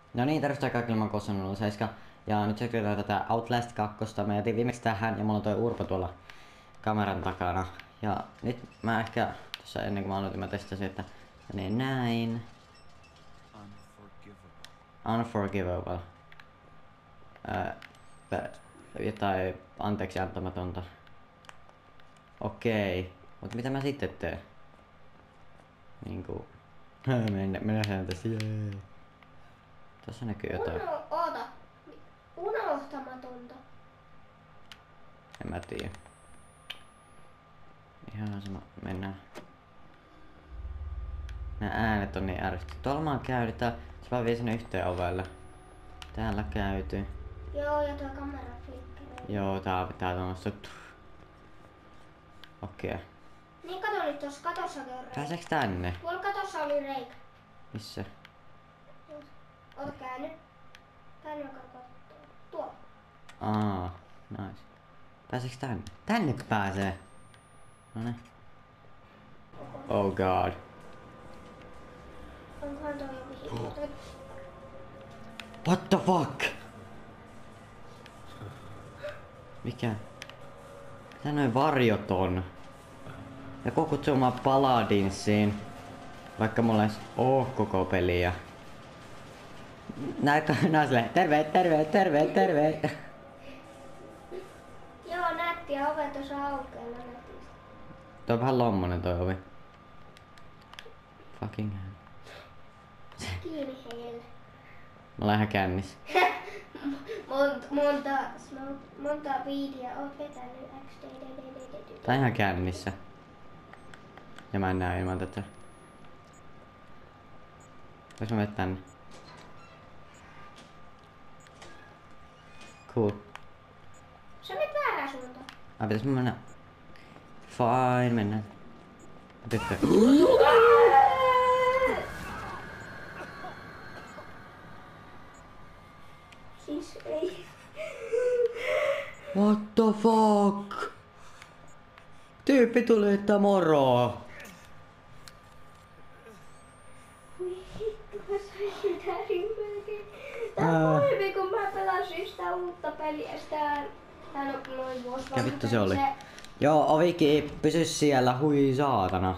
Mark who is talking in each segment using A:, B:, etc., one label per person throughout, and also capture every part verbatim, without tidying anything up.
A: No niin, tervetuloa kaikille, mä oon Kosson nolla seitsemän. Ja nyt seurataan tätä Outlast kaksi. Mä jätin viimeksi tähän ja mulla on toi Urpo tuolla kameran takana. Ja nyt mä ehkä, tossa ennen kuin mä aloitin, mä testasin, että menee näin. Unforgivable. Ää, jotain anteeksi antamatonta. Okei. Mut mitä mä sitten teen? Niinku... mennä, mennä tässä, jee. Tässä näkyy jotain.
B: Uno, oota. Unohtamatonta.
A: En mä tiedä. Ihan sama, mennään. Nää äänet on niin ärsyttäviä. Tuolla mä oon käynyt, tää, se vaan vie sinne yhteen ovelle. Täällä käyty.
B: Joo, ja tuo kamera flikkeri.
A: Joo, tää on täältä on nostettu. Okei. Okay.
B: Niin kato nyt, tossa katossakin on reikä.
A: Pääseeks tänne?
B: Tuolla katossa oli reikä.
A: Missä?
B: Oota käynyt. Tänne on katsottava. Tuo.
A: Aa, nice. Pääseeks tänne? Tänne pääsee! Noniin. Oh god.
B: Onkohan toi joku hieno?
A: What the fuck? Mikä? Mitä noin varjot on? Ja koko summa Paladinsiin. Vaikka mulla ei oo koko peliä. Näin silleen, terve, terve, terve, terve.
B: Joo, nätti ja ovet osaa aukeilla nätisti.
A: Toi on vähän lommonen toi ovi. Fucking hell.
B: Kiinni heille.
A: Mä oon ihan kännissä.
B: monta, monta, monta viidiä oot vetänyt X D D D D D.
A: Tää on ihan kännissä. Ja mä en näe ilman tätä. Vois mä mennä tänne? Cool.
B: Sä menet väärään suuntaan.
A: Ai pitäis mä mennä? Fine, mennään. Tyttö.
B: Siis ei.
A: What the fuck? Tyyppi tuli yttää moroa.
B: Voi hitto, mä sain sitä rimmelkin. Tää on pahempi kun mä pelasin sitä uutta peliä. Sitä... Tää on noin vuosi
A: Mikä vittu se oli? Joo, ovikin pysy siellä, hui saatana.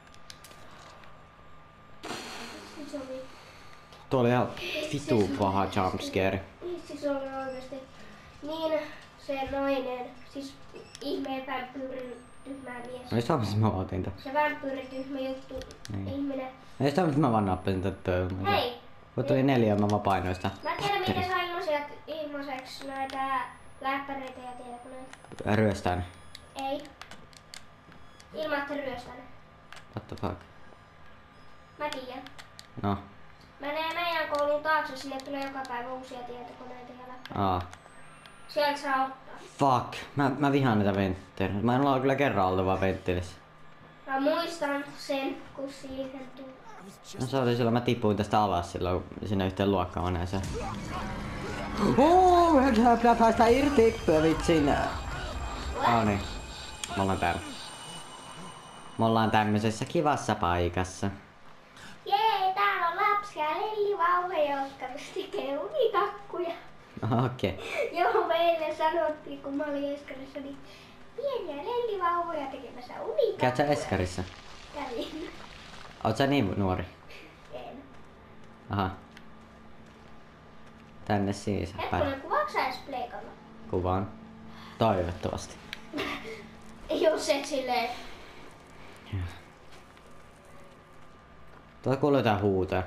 B: Se oli...
A: Tuo oli ihan vitu paha jumpscare.
B: Siis se oli oikeesti niin se nainen, siis ihmeen vampyyrin tyhmä mies.
A: No just missä mä otin tän.
B: Se vampyyri tyhmä juttu,
A: Niin.
B: ihminen.
A: No just missä mä vaan nappasin tätä.
B: Hei!
A: Kun tuli neljä, mä vaan painoin sitä.
B: Mä tiedän minkä saa ilmaiset, ilmaiseksi näitä läppäreitä ja tiedätkö näitä?
A: Ryöstään.
B: Ei. Ilman että ryöstän.
A: What the fuck?
B: Mä tiedän.
A: No.
B: Menee meidän koulun taakse, sinne tulee joka päivä uusia tietokoneita ja läppäreitä.
A: Aa.
B: Sieltä saa ottaa.
A: Fuck. Mä, mä vihaan näitä ventteitä. Mä en ole kyllä kerran ollut vaan venttiilissä.
B: Mä muistan sen, kun siihen tuli.
A: No se oli silloin, mä tipuin tästä alas silloin sinne yhteen luokkahuoneeseen. Ooo, oh, pitää päästä irti, vitsin. Oh niin. Me ollaan täällä. Me ollaan tämmöisessä kivassa paikassa.
B: Jee, täällä on lapsia ja lellivauvoja, jotka tekee unikakkuja.
A: Okei. Okay.
B: Joo, meille sanottiin, kun mä olin Eskarissa, niin pieniä lellivauvoja tekemässä unikakkuja.
A: Käyt sä Eskarissa?
B: Kävin.
A: Oot sä niin nuori?
B: En.
A: Aha. Tänne siis.
B: Hetkonen, kuvaatko sä edes pleikalla?
A: Kuvaan. Toivottavasti.
B: Jos et silleen...
A: Tuo kuuluu jotain huutoa.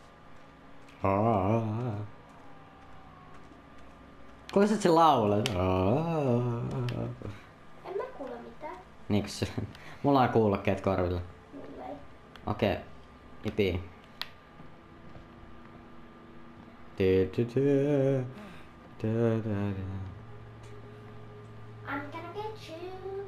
A: Kuinka sä laulat?
B: En mä kuule mitään.
A: Niinkö se? Mulla on kuulokkeet korvilla.
B: Mulla ei.
A: Okei. Okay. Ipi. Du, du, du. Du, du, du.
B: I'm gonna get you.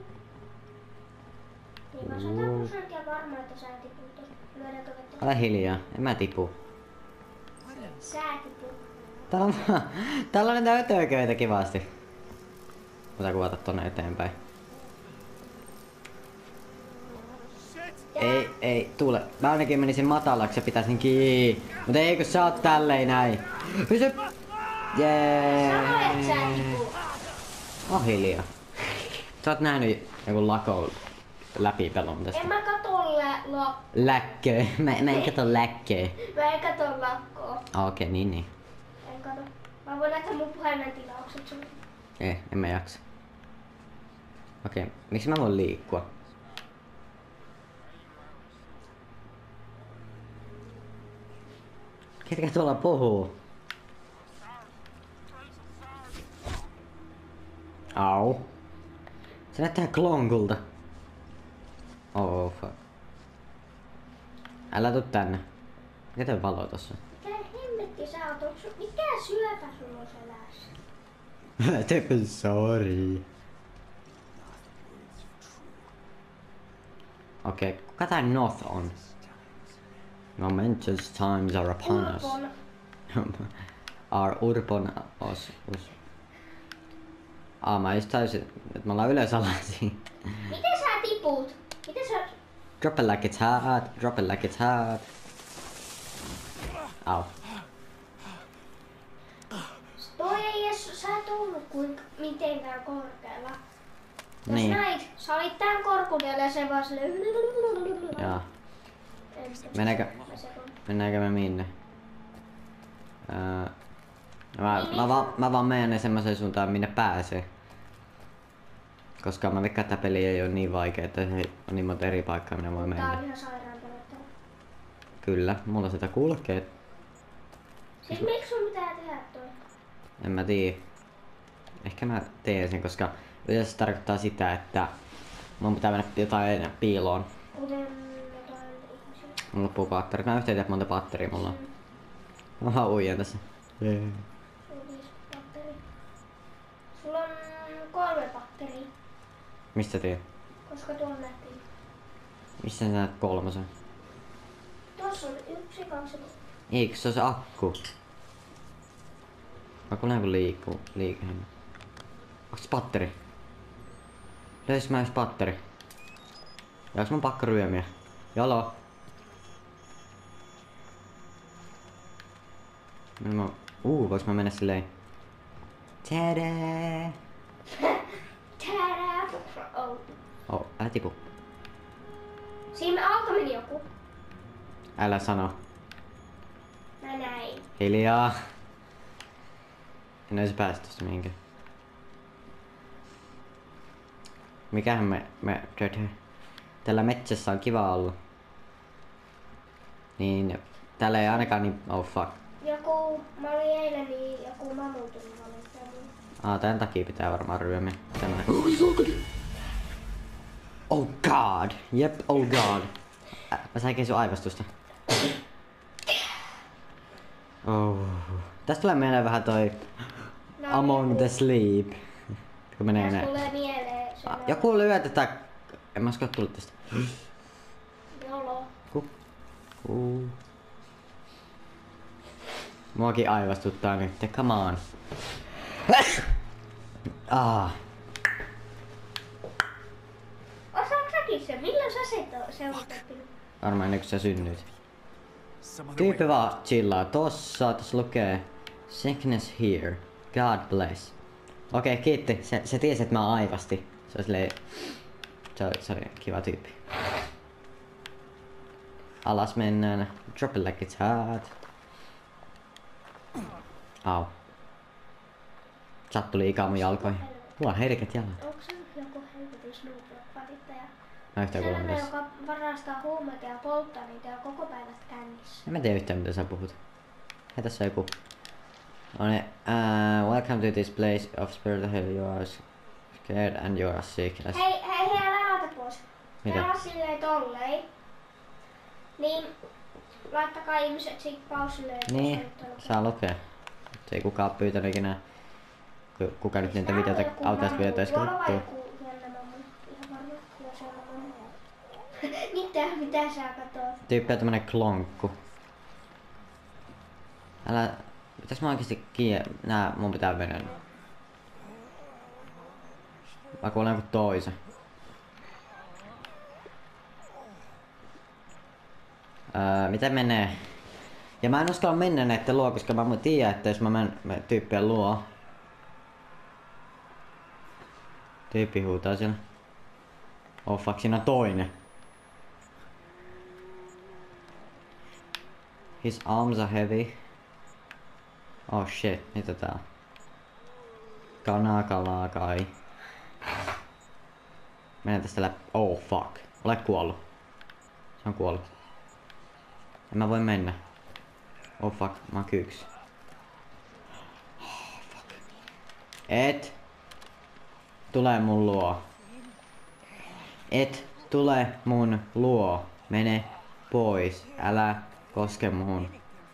B: Niin mä sata prosenttia varma, että sä tiput tosta. Lyödäänkö vettä?
A: Ole hiljaa. En mä tipu.
B: Sä tiput.
A: Täällä on, täällä on näitä ötököitä kivasti. Mutta kuvata tonne eteenpäin. Ei, ei, tule. Mä ainakin menisin matalaksi ja pitäisin kiinni. Mut eikö sä oot tälleen näin? Pysy! Jee!
B: Sano, et sä tipu.
A: Oh hiljaa. Sä oot nähnyt joku lako läpipelon tästä.
B: En mä kato lä la
A: Läkkö. Mä, mä en kato läkkö.
B: Mä en kato lakkoa.
A: Ah, okei, okay, niin niin.
B: En kato. Mä voin näyttää mun puhelimen tilaukset sulle.
A: Ei, en mä jaksa. Okei, okay. Miksi mä voin liikkua? Ketkä tuolla puhuu? Au. Se näyttää klonkulta. Oh fuck. Älä tuu tänne. Mikä toi valo tossa?
B: Mikä hemmetti sä oot? Onks su- mikä syöpä sulla on selässä?
A: Teepä sorry. Okei, okay. Kuka tää North on? Momentous times are upon us.
B: Urpon.
A: Are urpon us. us. Aa, mä just täysin, että me ollaan ylösalaisin.
B: Miten sä tiput? Miten sä...
A: Drop it like it's hot, drop it like it's hot. Au.
B: Toi ei edes, sä et ollut kuinka mitenkään korkealla. Jos
A: Niin.
B: näit, sä olit tän korkeudella ja se vaan silleen...
A: Jaa.
B: En sitä-
A: Mennäänkö,
B: mä sekoin.
A: mennäänkö me minne? Öö, mä, mä, vaan, mä vaan menen semmoiseen suuntaan minne pääsee. Koska mä veikkaan, että tää peli ei oo niin vaikea, että se on niin monta eri paikkaa minne voi
B: Tää
A: mennä.
B: on ihan sairaan pelottava.
A: Kyllä, mulla sitä kulkee.
B: Siis miksi sun pitää tehdä toi?
A: En mä tiedä. Ehkä mä teen sen, koska yleensä se tarkoittaa sitä, että mun pitää mennä jotain piiloon.
B: Kuten jotain ihmisiä.
A: Mulla loppuu patteri. Mä yhtään tiedä monta patteria mulla on. Mä vaan uijan tässä. Yeah.
B: Sulla on viisi patteri. Sulla on kolme patteria,
A: Mistä sä tiedät?
B: koska tuon nähtiin.
A: Missä sä näet kolmosen?
B: Tuossa on yksi, kaksi, kolme.
A: Eikö se on se akku? Mä kuulen kun liikkuu. Liikehä. Onks se patteri? Löysis mä edes patteri? Ja onks mun pakko ryömiä? Jolo! Mä... Uu, voiks mä mennä silleen? Tadää!
B: Täällä! Oh.
A: Oh, älä tipu.
B: Siinä alta meni joku.
A: Älä sano.
B: Mä näin.
A: Hiljaa. En ois päästä tosta mihinkään. Mikähän me, me tehdään? Tällä metsässä on kiva olla. Niin, täällä ei ainakaan niin... Oh fuck.
B: Joku, mä olin eilen niin joku mamuutin valittanut.
A: Aa, tän takia pitää varmaan ryömiä. Tämmönen. Oh god! Jep, oh god. Ä, mä sain sun aivastusta. Oh. Tästä tulee mieleen vähän toi
B: No,
A: Among the Sleep. Kun menee
B: Tästä
A: näin.
B: tulee mieleen se.
A: Ah, joku lyö tätä... En mä usko tullut tästä.
B: Jolo.
A: Ku. Ku. Muakin aivastuttaa nyt. Come on. Ah.
B: Osaatko säkin sen? Milloin sä sen to- se oot oppinut?
A: Varmaan ennen kuin sä synnyit. Tyyppi vaan chillaa. Tossa, tossa lukee Sickness here. God bless. Okei, okay, kiitti. Se, se tiesi, että mä aivasti. Se oli silleen... Se oli, se oli kiva tyyppi. Alas mennään. Drop it like it's hot. Au. Chat tuli ikaa mun jalkoihin. Mulla on herkät jalat.
B: Onko se joku helvetin Snoop-valittaja?
A: Mä yhtään kuulen
B: Sellainen,
A: tässä.
B: joka varastaa huumeita ja polttaa niitä ja koko päivät kännissä.
A: En mä tiedä yhtään mitä sä puhut. Hei, tässä on joku. No niin, uh, welcome to this place of spirit hell. You are scared and you are sick. As...
B: Hei, hei, hei, älä laita pois.
A: Mitä?
B: Tää on silleen tolleen. Niin, laittakaa ihmiset siitä pausille.
A: Niin, saa lukea. Mutta ei kukaan pyytänyt ikinä. Ku- Kuka nyt niitä videoita, autaisvideoita edes
B: Tuolla vai
A: kattoo.
B: joku jännä mamma? Ihan varma, kyllä se on mamma. Mitä, mitä sä katot?
A: Tyyppi on tämmönen klonkku. Älä... Pitäis mä oikeesti kie... Nää mun pitää mennä. Mä kuulen joku toisen. Öö, miten menee? Ja mä en uskalla mennä näitten luo, koska mä tiedän, että jos mä menen tyyppien luo... Tyyppi huutaa siellä. Oh fuck, siinä on toinen. His arms are heavy. Oh shit, mitä tää on? Kanaa, kalaa, kai. Menen tästä läpi. Oh fuck. Ole kuollut. Se on kuollut. En mä voi mennä. Oh fuck, mä oon kyyks. Oh fuck. Et. Tule mun luo. Et tule mun luo. Mene pois. Älä koske muhun.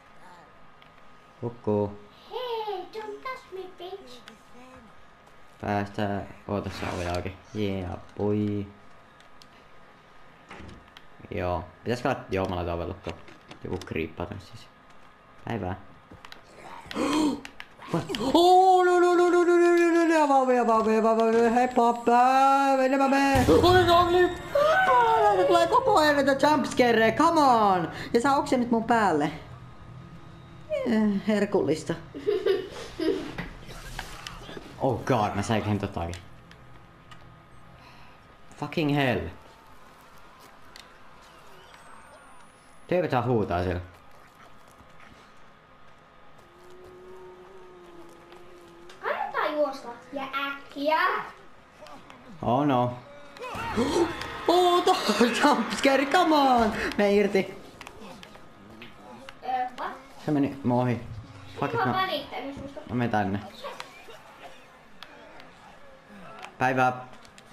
A: Hukkuu.
B: Hey, don't touch me, bitch.
A: Päästä. Oota se ovi auki. Yeah, boy. Joo. Pitäisikö olla... Joo, mä laitan oven lukkoon. Joku kriippaa tänne siis. Päivää. Oh, no, no, no, no, no, no, no, no, avaa ovi, avaa ovi, avaa ovi, hei pappa, mene mä mene. Oi, Ragli! Näitä tulee koko ajan näitä jumpscareja, come on! Ja sä oksennit mun päälle. Herkullista. Oh god, mä säikähin totakin. Fucking hell. Tyypitään huutaa siellä.
B: Kannattaa juosta ja äkkiä.
A: Oh no. Oh, jumpscare, come on! Mene irti.
B: Öö, what?
A: Se meni mun ohi. Fuck it,
B: Mä oon
A: mä,
B: välittänyt susta.
A: mä menen tänne. Päivää.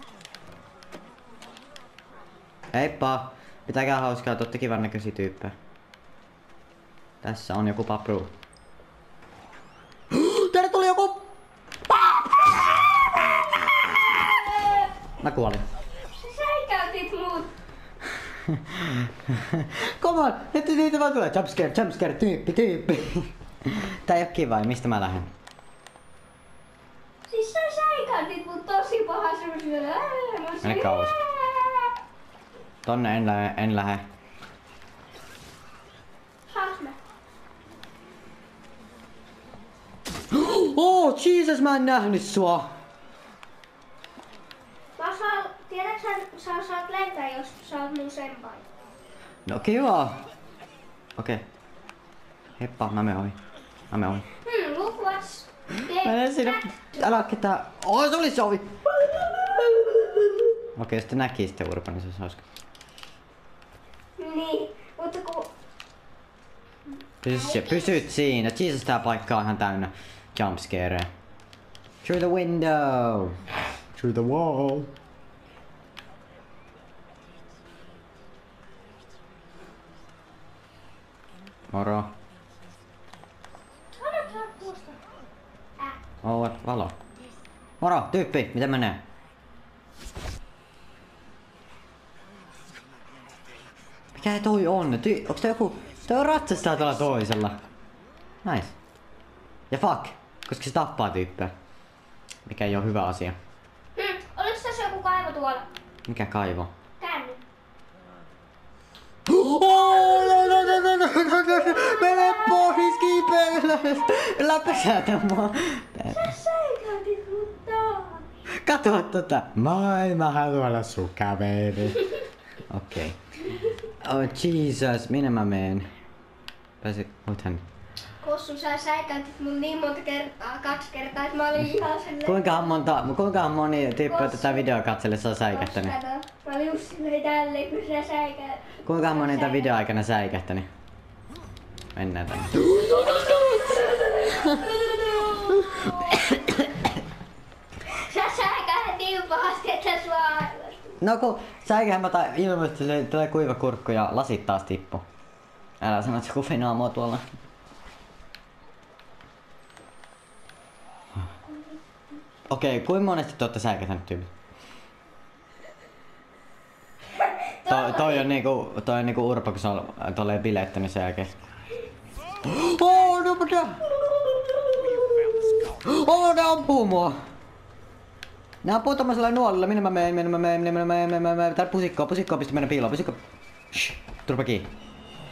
A: Heippa. Pitäkää hauskaa, te ootte kivan näköisiä tyyppejä. Tässä on joku papru. Täällä tuli joku... Mä kuolin.
B: Sä säikäytit mut.
A: Come on, nyt niitä vaan tulee. Jumpscare, jumpscare, tyyppi, tyyppi. Tää ei oo kiva, mistä mä lähden?
B: Siis sä säikäytit mut tosi pahasti.
A: Mene kauas. Tonne en lähe, en lähe.
B: Saas mä?
A: Oh, Jesus, mä en nähnyt sua.
B: Mä saan, tiedätkö sä, sä saat lentää, jos sä oot mun senpai.
A: No kiva. Okei. Okay. Heppa, mä menen ohi. Mä menen ohi.
B: Hmm, look what's
A: Mä menen sinne. Älä ketään. Oh, se oli se ovi. Okei, okay, sitten näki sitten Urpa, niin se olisi hauska.
B: Niin, mutta kun...
A: Pysy, pysyt siinä. Jesus, tää paikka on ihan täynnä jumpscareja. Through the window. Through the wall. Moro.
B: Kannattaa tuosta. Äh.
A: Oh, valo. Moro, tyyppi, miten menee? Mikä toi on? Ty onks toi joku... Toi on ratsastaa tuolla toisella. Nice. Ja fuck, koska se tappaa tyyppejä. Mikä ei oo hyvä asia.
B: Hmm, oliks tässä joku kaivo tuolla?
A: Mikä kaivo?
B: Tänne.
A: Oh, no, no, no, no, no, no, no. Mene pois, kiipeillä! Älä pesätä mua.
B: Sä säikäytit mut taas.
A: Kato tota. Moi, mä haluan olla sun kaveri. Okei. Okay. Oh Jesus, minne mä meen? Pääsit, oot hän.
B: Kossu, sä säikäytit mun niin monta kertaa, kaksi kertaa, että mä olin ihan silleen...
A: Kuinka monta, kuinka moni tyyppi tätä videoa katsellessa on säikähtänyt?
B: Kato, mä olin just silleen tälleen, kun sä säikäytit.
A: Kuinka moni tätä videon aikana säikähtänyt? Mennään tänne.
B: Sä säikähät niin pahasti, että sua aivastut.
A: No kun säikähmätä ilmeisesti se tulee kuiva kurkku ja lasit taas tippu. Älä sano, että joku finaamoo tuolla. Okei, okay, kuinka monesti te ootte säikähtänyt tyypit? To, toi on niinku, toi on niinku Urpo, kun se on tolleen bilettänyt sen jälkeen. Oh, no mitä? Oh, ne ampuu mua! Ne ampuu tommosella nuolilla, minne mä meen, minne mä meen, minne mä meen, minne mä meen, täällä pusikkoa, pusikkoa, pistä mennä piiloon, pusikkoa. Shh, turpa kiinni.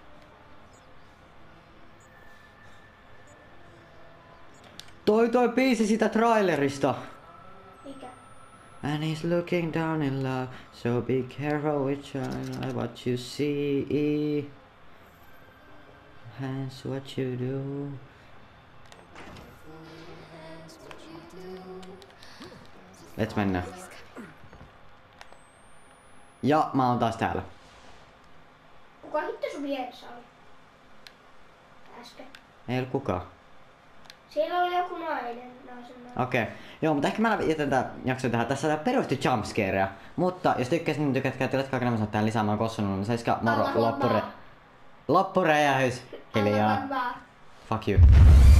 A: Toi toi biisi sitä trailerista.
B: Mikä?
A: And he's looking down in love, so be careful with your- what you see. Hands what you do. Let's mennä. Ja mä oon taas täällä.
B: Kuka hitto sun vieressä oli? Äsken.
A: Ei oo kukaan.
B: Siellä oli joku nainen. Naisen nainen.
A: Okei. Okay. Joo, mutta ehkä mä jätän tää jakson tähän. Tässä on tää perusti jumpscareja. Mutta jos tykkäsit, niin tykätkää, tilatkaa kanavassa tää lisäämään Kossununnan seiska moro
B: Anna
A: loppure.
B: vaan.
A: Loppuräjähys. Hiljaa.
B: Anna vaan.
A: Fuck you.